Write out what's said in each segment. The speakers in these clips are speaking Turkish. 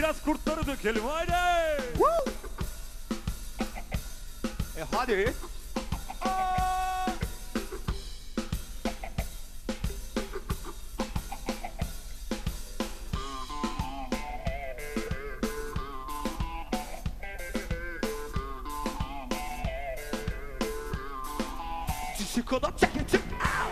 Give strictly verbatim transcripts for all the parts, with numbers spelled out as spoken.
Biraz kurtları dökelim haydi. Woo! E hadi. Disco'da ceketim.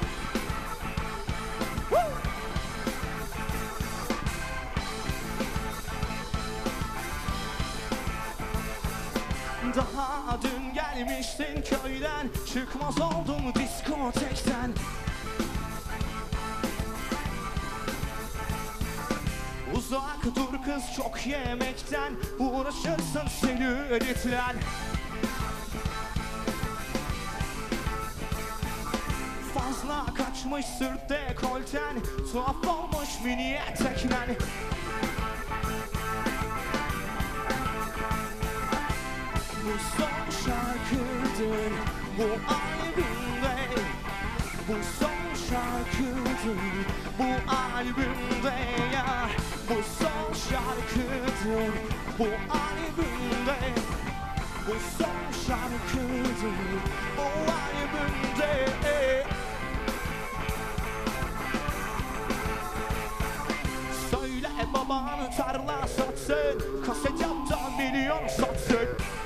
Daha dün gelmiştin köyden, çıkmaz oldum diskotekten. Uzak dur kız çok yemekten, uğraşırsın selülitlen. Fazla kaçmış sırt dekolten, tuhaf olmuş mini eteklen. Bu son şarkıdır bu albümde, bu son şarkıdır bu albümde ya. Bu son şarkıdır bu albümde, bu son şarkıdır bu albümde. Söyle baban tarla satsın, kaset yap da milyon satsın.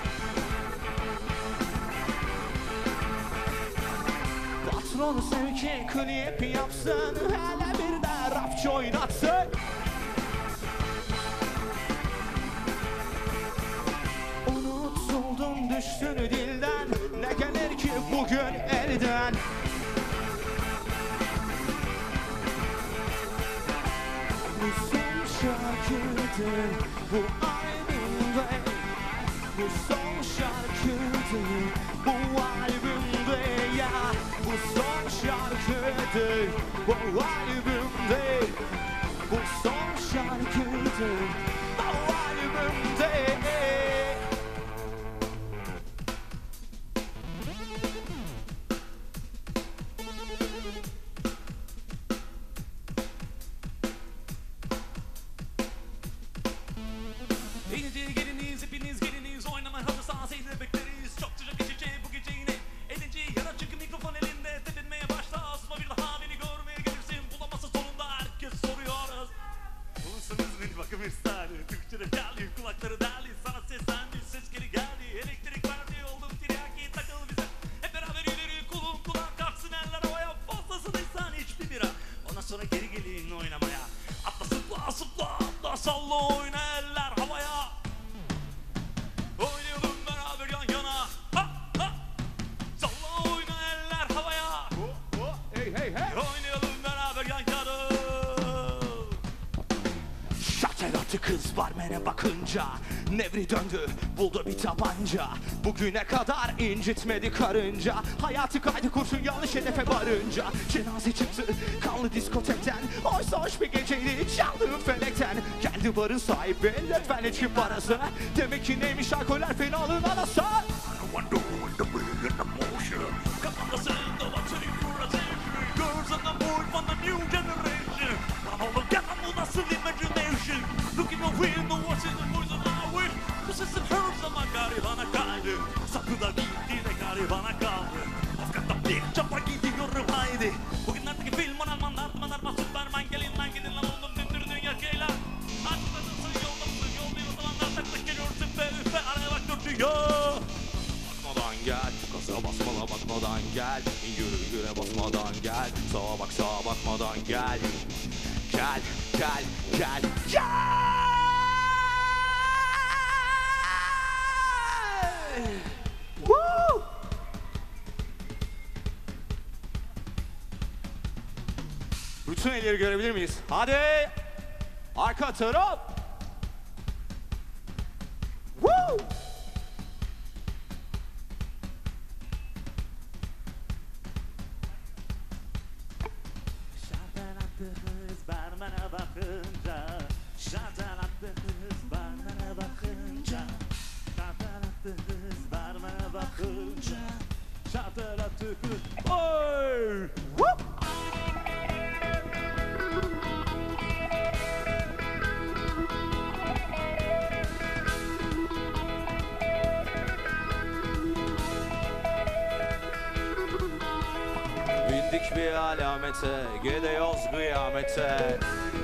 Patron sevki klip yapsın, hele bir de rapçi oynatsın. Unutuldun düştün dilden, ne gelir ki bugün elden. Bu son şarkıdır bu albümde, bu son şarkıdır bu albümde ya. Bu son şarkıdır bu albümde, bu son şarkıdır bu albümde. Eğlenceye geliniz, hepiniz geliniz. Oynamaya hazır sahasıyla bekleriz. Çok sıcak içeceği bu gece yine. Eğlenceye yana çıkın, mikrofon elinde. Tepinmeye başla, asma bir daha beni görmeye gelirsin. Bulamazsa sonunda herkes soruyoruz. Bulursanız beni bakın bir saniye. Türkçe'de geldi, kulakları derli. Sana seslendi, ses geri geldi. Elektrik verdi, oldum tiryaki, takıl bize. Hep beraber ileri, kulun kulak kalksın, eller havaya. Fazlasıysan hiçbir bira. Ondan sonra geri gelin oynamaya. Atla zıpla zıpla, atla salla oyna, eller havaya. Oynayalım beraber yan yana. Ha ha. Salla oyna, eller havaya. Oh, oh, hey hey hey. Oynayalım beraber yan yana. Şatel attı kız barmene bakınca, nevri döndü buldu bir tabanca. Bugüne kadar incitmedi karınca, hayatı kaydı kurşun yanlış hedefe varınca. Cenaze çıktı kanlı diskotekten, oysa hoş bir geceydi çaldığım felekten. Geldi barın sahibi lütfen içki parası, demek ki neymiş alkoller fenalığın anası. Kafamdasın da batırı kuratır. Girls and the boys from the new generation. I'm all together, I'm nasıl imagination. Look in the window, watching the boys of my wish. Bu sesin hırsama garibana kaydı. Sapı da gitti de garibana kaldı. Afgan'da bir çapa gidiyorum haydi. Bugünlerdeki film Almanlar, Almanlar, Superman. Gelin lan gidin lan oğlum, döndür dünya keyla. Açmadısın yolda mısın, yol değil o zamanlar tak tak geliyorsun be üfe, araya bak dörtüyor. Bakmadan gel, gaza basmala bakmadan gel. Yürü yürü basmadan gel, sağa bak sağa bakmadan gel. Gel, gel, gel, gel. Woo! Bütün elleri görebilir miyiz? Hadi! Arka taraf! Woo! Şartel attı kız barmana bakınca. Şartel attı kız barmana bakınca. Şartel attı kız barmana bakınca. Şartel attı kız. Oy! Woo! Bindik bir alamete, gidiyoruz kıyamete.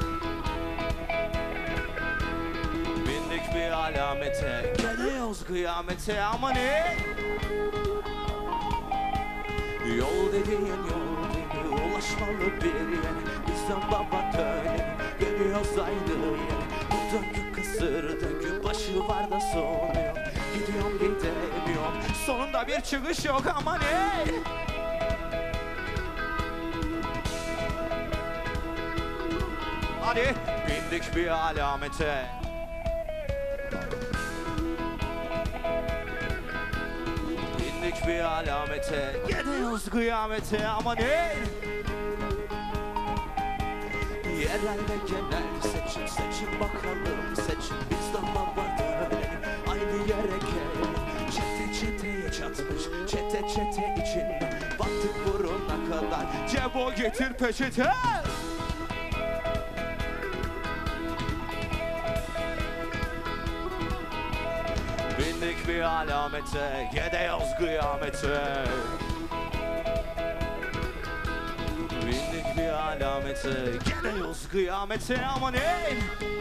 Bindik bir alamete, gidiyoruz kıyamete. Ama ne? Yol dediğin yol değil, ulaşmalı bir yer. Bizden baba dönemi, geliyoruz aynı yere. Bu döngü kısır döngü, başı var da sonu yok. Gidiyorum gidemiyorum, sonunda bir çıkış yok. Ama ne? Hadi bindik bir alamete. Bindik bir alamete, gidiyoruz kıyamete. Ama ne? Yerel ve genel seçim, seçim bakalım seçim. Bizden baba dönelim, aynı yere gelelim. Çete çeteye çatmış, çete çete içinde. Battık buruna kadar, cebo getir peçete. Bindik bir alamete, gidiyoruz kıyamete. Bindik bir alamete, gidiyoruz kıyamete. Ama ne?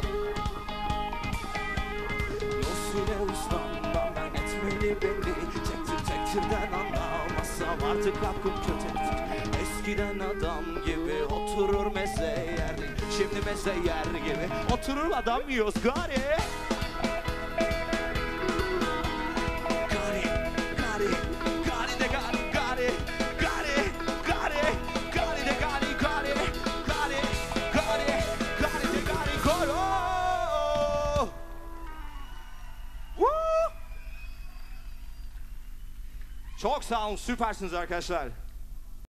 Nusile uslanmam ben etmeli beni. Tektir tektirden anlamazsam artık hakkım kötektir. Eskiden adam gibi oturur meze yerdi. Şimdi meze yer gibi oturur adam yiyoruz gari. Çok sağ olun, süpersiniz arkadaşlar.